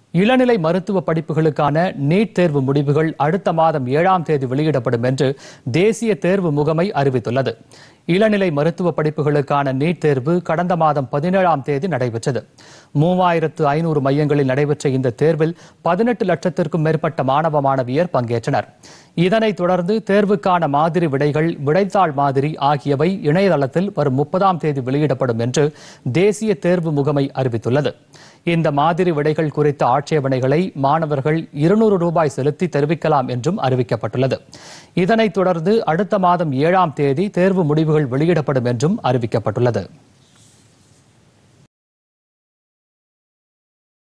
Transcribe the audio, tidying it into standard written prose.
இளநிலை மருத்துவ படிப்புகளுக்கான நீட் தேர்வு முடிவுகள் அடுத்த மாதம் 7ஆம் தேதி வெளியிடப்படும் என்று தேசிய தேர்வு முகமை அறிவித்துள்ளது. இளநிலை மருத்துவ படிப்புகளுக்கான நீட் தேர்வு கடந்த மாதம் 17ஆம் தேதி நடைபெற்றது. 3500 மையங்களில் நடைபெற்ற இந்த தேர்வில் 18 லட்சத்திற்கும் மேற்பட்ட மாணவ மாணவியர் பங்கேற்றனர். இதனைத் தொடர்ந்து தேர்வுக்கான மாதிரி விடைகள், விடைத்தாள் மாதிரி ஆகியவை இணையதளத்தில் வரும் 30ஆம் தேதி வெளியிடப்படும் என்று தேசிய தேர்வு முகமை அறிவித்துள்ளது. இந்த மாதிரி விடைகள் குறித்த ஆட்சேபனைகளை மாணவர்கள் 200 ரூபாய் செலுத்தி தெரிவிக்கலாம் என்றும் அறிவிக்கப்பட்டுள்ளது. இதனைத் தொடர்ந்து அடுத்த மாதம் 7ஆம் தேதி தேர்வு முடிவுகள் வெளியிடப்படும் என்றும் அறிவிக்கப்பட்டுள்ளது.